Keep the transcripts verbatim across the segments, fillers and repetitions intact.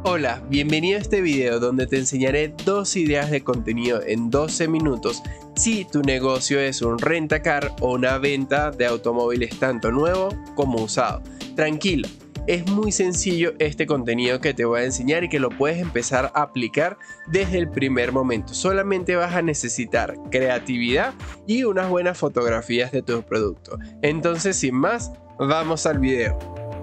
Hola, bienvenido a este video donde te enseñaré dos ideas de contenido en doce minutos si tu negocio es un rentacar o una venta de automóviles tanto nuevo como usado. Tranquilo, es muy sencillo este contenido que te voy a enseñar y que lo puedes empezar a aplicar desde el primer momento. Solamente vas a necesitar creatividad y unas buenas fotografías de tu producto. Entonces, sin más, vamos al video.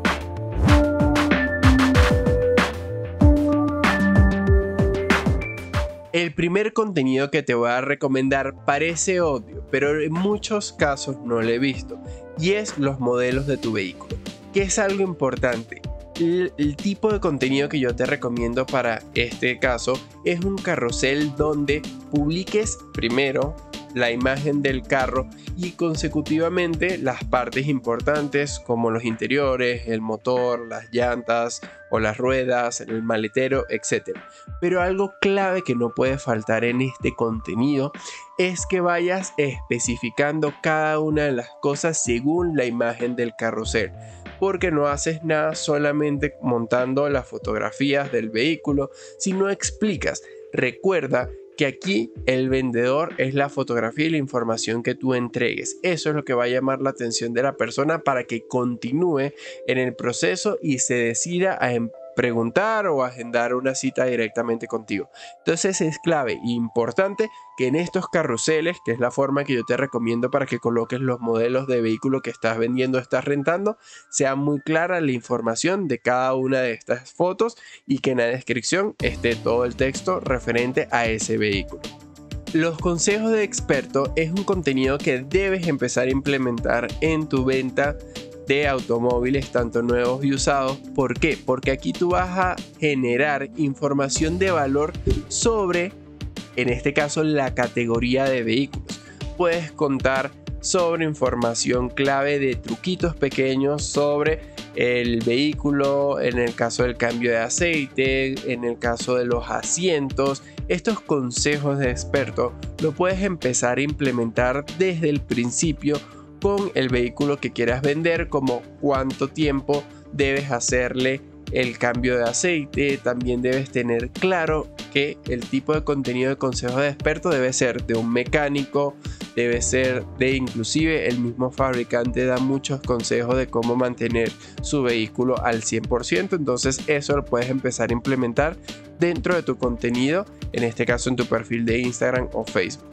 El primer contenido que te voy a recomendar parece obvio, pero en muchos casos no lo he visto, y es los modelos de tu vehículo, que es algo importante. El, el tipo de contenido que yo te recomiendo para este caso es un carrusel donde publiques primero la imagen del carro y consecutivamente las partes importantes como los interiores, el motor, las llantas o las ruedas, el maletero, etcétera. Pero algo clave que no puede faltar en este contenido es que vayas especificando cada una de las cosas según la imagen del carrusel, porque no haces nada solamente montando las fotografías del vehículo, sino explicas. Recuerda que aquí el vendedor es la fotografía y la información que tú entregues. Eso es lo que va a llamar la atención de la persona para que continúe en el proceso y se decida a preguntar o agendar una cita directamente contigo. Entonces es clave e importante que en estos carruseles, que es la forma que yo te recomiendo para que coloques los modelos de vehículo que estás vendiendo o estás rentando, sea muy clara la información de cada una de estas fotos y que en la descripción esté todo el texto referente a ese vehículo. Los consejos de experto es un contenido que debes empezar a implementar en tu venta de automóviles tanto nuevos y usados. ¿Por qué? Porque aquí tú vas a generar información de valor sobre, en este caso, la categoría de vehículos. Puedes contar sobre información clave de truquitos pequeños sobre el vehículo, en el caso del cambio de aceite, en el caso de los asientos. Estos consejos de experto lo puedes empezar a implementar desde el principio con el vehículo que quieras vender, como cuánto tiempo debes hacerle el cambio de aceite. También debes tener claro que el tipo de contenido de consejo de experto debe ser de un mecánico, debe ser de inclusive el mismo fabricante da muchos consejos de cómo mantener su vehículo al cien por ciento. Entonces eso lo puedes empezar a implementar dentro de tu contenido, en este caso en tu perfil de Instagram o Facebook.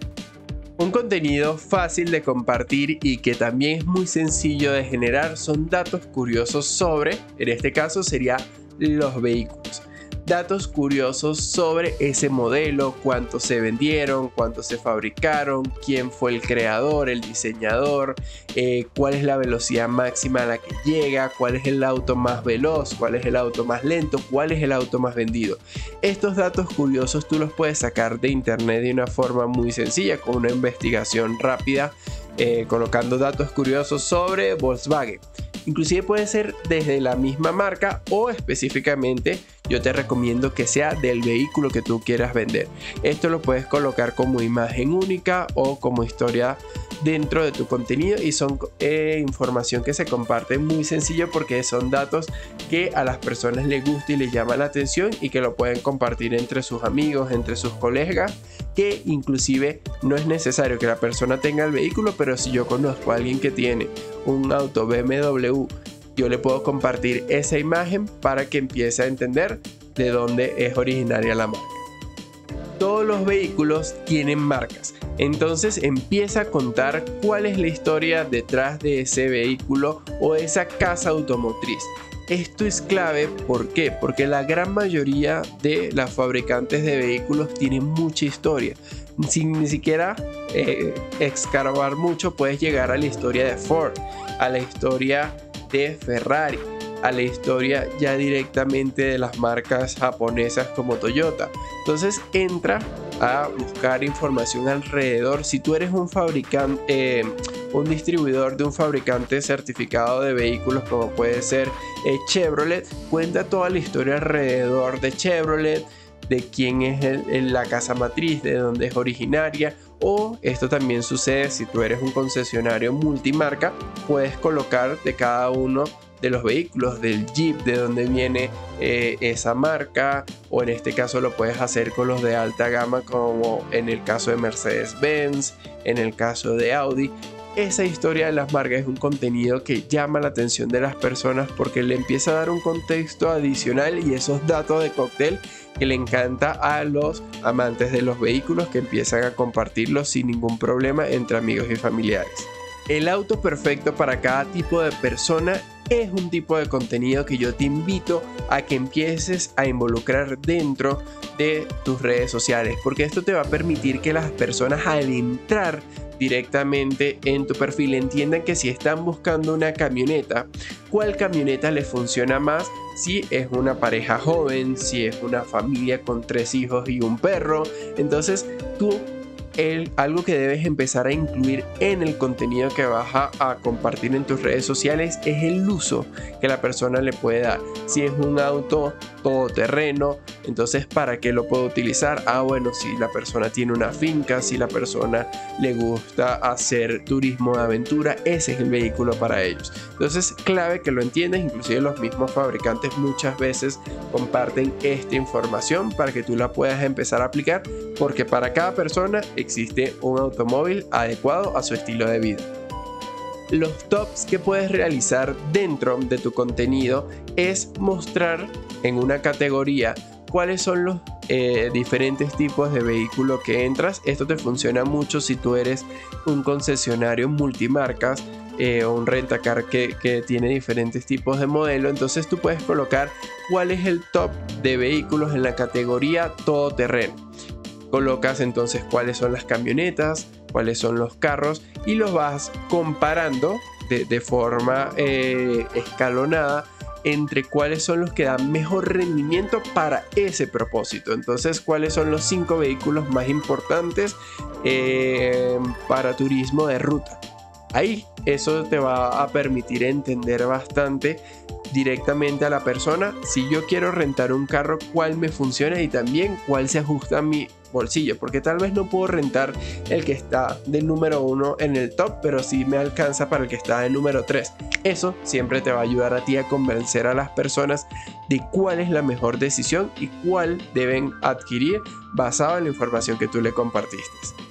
Un contenido fácil de compartir y que también es muy sencillo de generar son datos curiosos sobre, en este caso sería los vehículos. Datos curiosos sobre ese modelo, cuántos se vendieron, cuántos se fabricaron, quién fue el creador, el diseñador, eh, cuál es la velocidad máxima a la que llega, cuál es el auto más veloz, cuál es el auto más lento, cuál es el auto más vendido. Estos datos curiosos tú los puedes sacar de internet de una forma muy sencilla, con una investigación rápida, eh, colocando datos curiosos sobre Volkswagen. Inclusive puede ser desde la misma marca o específicamente yo te recomiendo que sea del vehículo que tú quieras vender. Esto lo puedes colocar como imagen única o como historia dentro de tu contenido y son eh, información que se comparte muy sencillo porque son datos que a las personas les gusta y les llama la atención y que lo pueden compartir entre sus amigos, entre sus colegas, que inclusive no es necesario que la persona tenga el vehículo, pero si yo conozco a alguien que tiene un auto B M W, yo le puedo compartir esa imagen para que empiece a entender de dónde es originaria la marca. Todos los vehículos tienen marcas, entonces empieza a contar cuál es la historia detrás de ese vehículo o esa casa automotriz. Esto es clave, ¿por qué? Porque la gran mayoría de las fabricantes de vehículos tienen mucha historia. Sin ni siquiera eh, escarbar mucho, puedes llegar a la historia de Ford, a la historia de Ferrari, a la historia ya directamente de las marcas japonesas como Toyota. Entonces entra a buscar información alrededor. Si tú eres un fabricante, eh, un distribuidor de un fabricante certificado de vehículos como puede ser eh, Chevrolet, cuenta toda la historia alrededor de Chevrolet, de quién es el, el, la casa matriz, de dónde es originaria. O esto también sucede si tú eres un concesionario multimarca, puedes colocar de cada uno de los vehículos, del Jeep, de dónde viene eh, esa marca, o en este caso lo puedes hacer con los de alta gama, como en el caso de Mercedes-Benz, en el caso de Audi. Esa historia de las marcas es un contenido que llama la atención de las personas porque le empieza a dar un contexto adicional y esos datos de cóctel que le encanta a los amantes de los vehículos, que empiezan a compartirlos sin ningún problema entre amigos y familiares. El auto perfecto para cada tipo de persona es un tipo de contenido que yo te invito a que empieces a involucrar dentro de tus redes sociales, porque esto te va a permitir que las personas, al entrar directamente en tu perfil, entiendan que si están buscando una camioneta, cuál camioneta les funciona más, si es una pareja joven, si es una familia con tres hijos y un perro. Entonces tú El, algo que debes empezar a incluir en el contenido que vas a, a compartir en tus redes sociales es el uso que la persona le puede dar. Si es un auto todoterreno, entonces ¿para qué lo puedo utilizar? Ah, bueno, si la persona tiene una finca, si la persona le gusta hacer turismo de aventura, ese es el vehículo para ellos. Entonces, clave que lo entiendas. Inclusive los mismos fabricantes muchas veces comparten esta información para que tú la puedas empezar a aplicar, porque para cada persona existe un automóvil adecuado a su estilo de vida. Los tops que puedes realizar dentro de tu contenido es mostrar en una categoría cuáles son los eh, diferentes tipos de vehículo que entras. Esto te funciona mucho si tú eres un concesionario multimarcas eh, o un rentacar que, que tiene diferentes tipos de modelo. Entonces tú puedes colocar cuál es el top de vehículos en la categoría todoterreno. Colocas entonces cuáles son las camionetas, cuáles son los carros, y los vas comparando de, de forma eh, escalonada entre cuáles son los que dan mejor rendimiento para ese propósito. Entonces, cuáles son los cinco vehículos más importantes eh, para turismo de ruta. Ahí eso te va a permitir entender bastante directamente a la persona si yo quiero rentar un carro, cuál me funciona y también cuál se ajusta a mi bolsillo, porque tal vez no puedo rentar el que está de número uno en el top, pero sí me alcanza para el que está de número tres. Eso siempre te va a ayudar a ti a convencer a las personas de cuál es la mejor decisión y cuál deben adquirir basado en la información que tú le compartiste.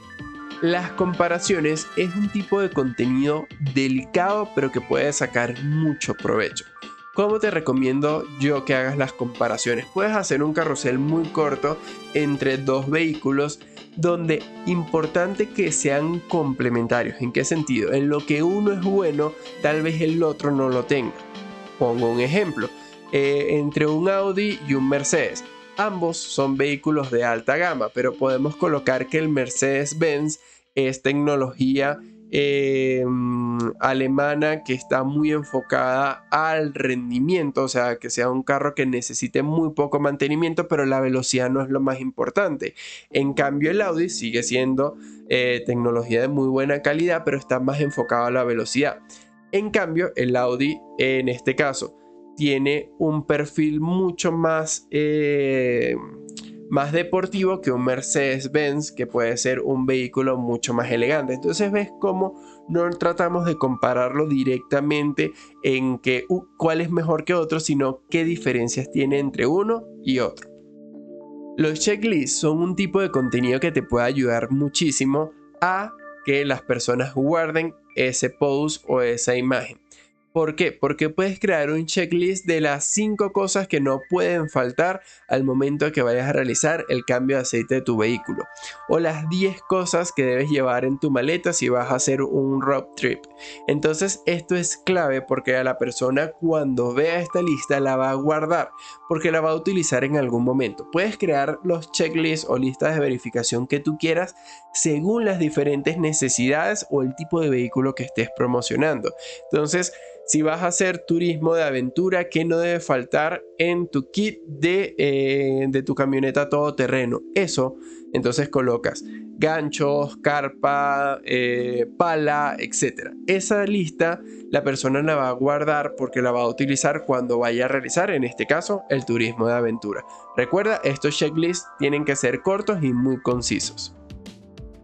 Las comparaciones es un tipo de contenido delicado, pero que puede sacar mucho provecho. ¿Cómo te recomiendo yo que hagas las comparaciones? Puedes hacer un carrusel muy corto entre dos vehículos, donde importante que sean complementarios. ¿En qué sentido? En lo que uno es bueno, tal vez el otro no lo tenga. Pongo un ejemplo. Eh, entre un Audi y un Mercedes. Ambos son vehículos de alta gama, pero podemos colocar que el Mercedes-Benz es tecnología eh, alemana que está muy enfocada al rendimiento, o sea, que sea un carro que necesite muy poco mantenimiento, pero la velocidad no es lo más importante. En cambio, el Audi sigue siendo eh, tecnología de muy buena calidad, pero está más enfocado a la velocidad. En cambio, el Audi, en este caso, tiene un perfil mucho más, eh, más deportivo que un Mercedes-Benz, que puede ser un vehículo mucho más elegante. Entonces ves cómo no tratamos de compararlo directamente en que uh, cuál es mejor que otro, sino qué diferencias tiene entre uno y otro. Los checklists son un tipo de contenido que te puede ayudar muchísimo a que las personas guarden ese post o esa imagen. ¿Por qué? Porque puedes crear un checklist de las cinco cosas que no pueden faltar al momento que vayas a realizar el cambio de aceite de tu vehículo, o las diez cosas que debes llevar en tu maleta si vas a hacer un road trip. Entonces esto es clave, porque a la persona, cuando vea esta lista, la va a guardar porque la va a utilizar en algún momento. Puedes crear los checklists o listas de verificación que tú quieras según las diferentes necesidades o el tipo de vehículo que estés promocionando. Entonces, si vas a hacer turismo de aventura, ¿qué no debe faltar en tu kit de, eh, de tu camioneta todoterreno? Eso, entonces colocas ganchos, carpa, eh, pala, etcétera. Esa lista la persona la va a guardar porque la va a utilizar cuando vaya a realizar, en este caso, el turismo de aventura. Recuerda, estos checklists tienen que ser cortos y muy concisos.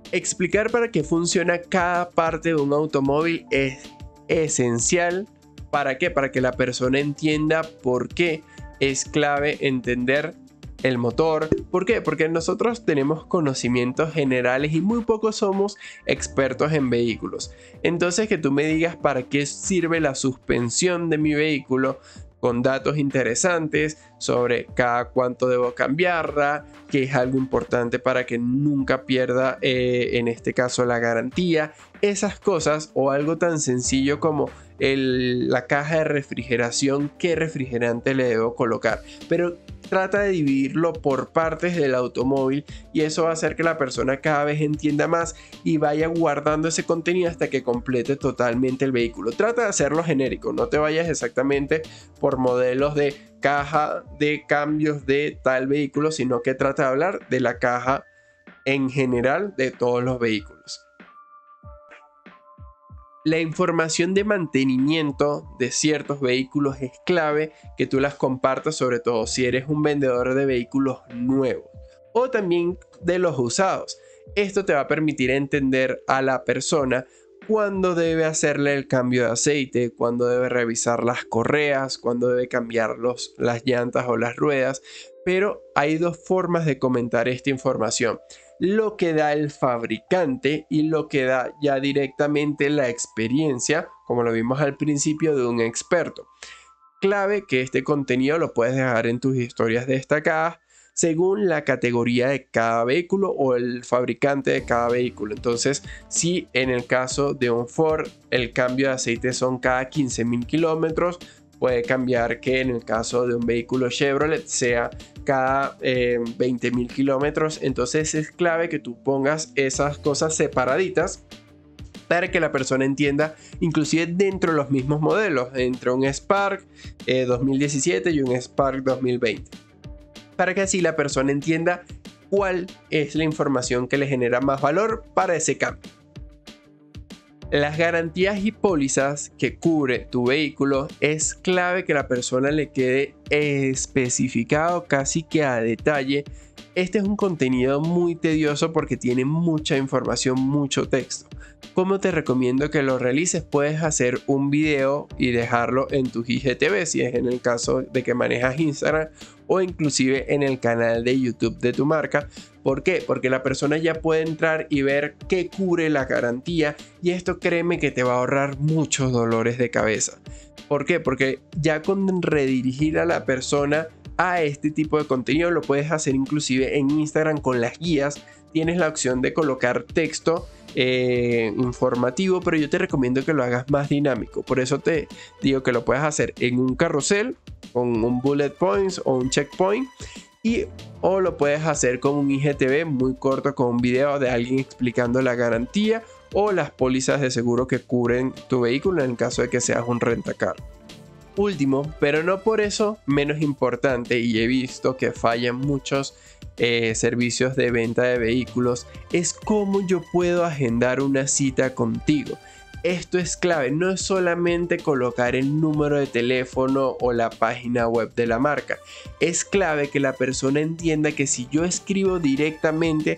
Explicar para qué funciona cada parte de un automóvil es esencial ¿Para qué? Para que la persona entienda por qué es clave entender el motor. ¿Por qué? Porque nosotros tenemos conocimientos generales y muy pocos somos expertos en vehículos. Entonces, que tú me digas para qué sirve la suspensión de mi vehículo, con datos interesantes sobre cada cuánto debo cambiarla, que es algo importante para que nunca pierda, eh, en este caso, la garantía. Esas cosas, o algo tan sencillo como el, la caja de refrigeración, qué refrigerante le debo colocar. Pero trata de dividirlo por partes del automóvil y eso va a hacer que la persona cada vez entienda más y vaya guardando ese contenido hasta que complete totalmente el vehículo. Trata de hacerlo genérico, no te vayas exactamente por modelos de caja de cambios de tal vehículo, sino que trata de hablar de la caja en general de todos los vehículos. La información de mantenimiento de ciertos vehículos es clave que tú las compartas, sobre todo si eres un vendedor de vehículos nuevos o también de los usados. Esto te va a permitir entender a la persona cuándo debe hacerle el cambio de aceite, cuándo debe revisar las correas, cuándo debe cambiar los, las llantas o las ruedas. Pero hay dos formas de comentar esta información: lo que da el fabricante y lo que da ya directamente la experiencia, como lo vimos al principio, de un experto. Clave que este contenido lo puedes dejar en tus historias destacadas según la categoría de cada vehículo o el fabricante de cada vehículo. Entonces, si en el caso de un Ford el cambio de aceite son cada quince mil kilómetros, puede cambiar que en el caso de un vehículo Chevrolet sea cada eh, veinte mil kilómetros. Entonces es clave que tú pongas esas cosas separaditas para que la persona entienda, inclusive dentro de los mismos modelos, entre un Spark eh, dos mil diecisiete y un Spark dos mil veinte, para que así la persona entienda cuál es la información que le genera más valor para ese cambio. Las garantías y pólizas que cubre tu vehículo es clave que la persona le quede especificado casi que a detalle. Este es un contenido muy tedioso porque tiene mucha información, mucho texto. ¿Cómo te recomiendo que lo realices? Puedes hacer un video y dejarlo en tu I G T V si es en el caso de que manejas Instagram, o inclusive en el canal de YouTube de tu marca. ¿Por qué? Porque la persona ya puede entrar y ver qué cubre la garantía, y esto, créeme, que te va a ahorrar muchos dolores de cabeza. ¿Por qué? Porque ya con redirigir a la persona a este tipo de contenido lo puedes hacer inclusive en Instagram con las guías. Tienes la opción de colocar texto eh, informativo, pero yo te recomiendo que lo hagas más dinámico. Por eso te digo que lo puedes hacer en un carrusel con un bullet points o un checkpoint, y o lo puedes hacer con un I G T V muy corto, con un video de alguien explicando la garantía o las pólizas de seguro que cubren tu vehículo en el caso de que seas un rentacar. Último, pero no por eso menos importante, y he visto que fallan muchos eh, servicios de venta de vehículos, es cómo yo puedo agendar una cita contigo. Esto es clave, no es solamente colocar el número de teléfono o la página web de la marca. Es clave que la persona entienda que si yo escribo directamente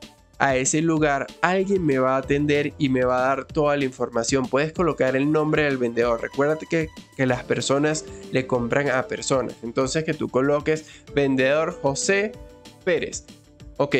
a ese lugar, alguien me va a atender y me va a dar toda la información. Puedes colocar el nombre del vendedor. Recuérdate que, que las personas le compran a personas. Entonces, que tú coloques vendedor José Pérez. Ok.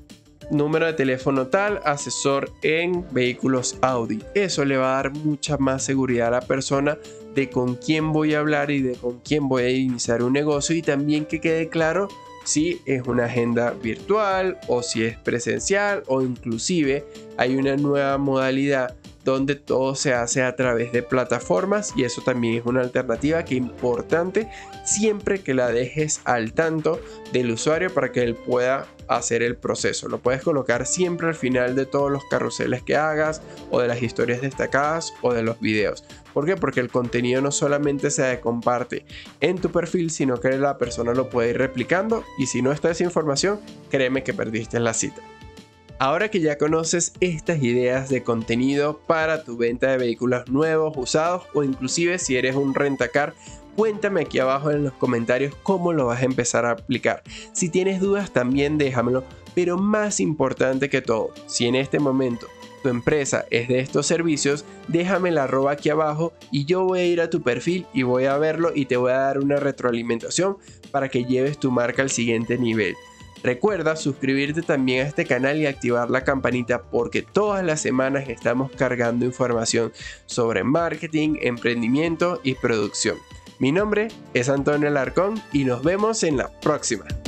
Número de teléfono tal, asesor en vehículos Audi. Eso le va a dar mucha más seguridad a la persona de con quién voy a hablar y de con quién voy a iniciar un negocio, y también que quede claro si es una agenda virtual o si es presencial, o inclusive hay una nueva modalidad donde todo se hace a través de plataformas, y eso también es una alternativa que es importante siempre que la dejes al tanto del usuario para que él pueda hacer el proceso. Lo puedes colocar siempre al final de todos los carruseles que hagas, o de las historias destacadas, o de los videos. ¿Por qué? Porque el contenido no solamente se comparte en tu perfil, sino que la persona lo puede ir replicando, y si no está esa información, créeme que perdiste la cita. Ahora que ya conoces estas ideas de contenido para tu venta de vehículos nuevos, usados, o inclusive si eres un rentacar, cuéntame aquí abajo en los comentarios cómo lo vas a empezar a aplicar. Si tienes dudas también déjamelo, pero más importante que todo, si en este momento tu empresa es de estos servicios, déjame la arroba aquí abajo y yo voy a ir a tu perfil y voy a verlo y te voy a dar una retroalimentación para que lleves tu marca al siguiente nivel. Recuerda suscribirte también a este canal y activar la campanita porque todas las semanas estamos cargando información sobre marketing, emprendimiento y producción. Mi nombre es Antonio Alarcón y nos vemos en la próxima.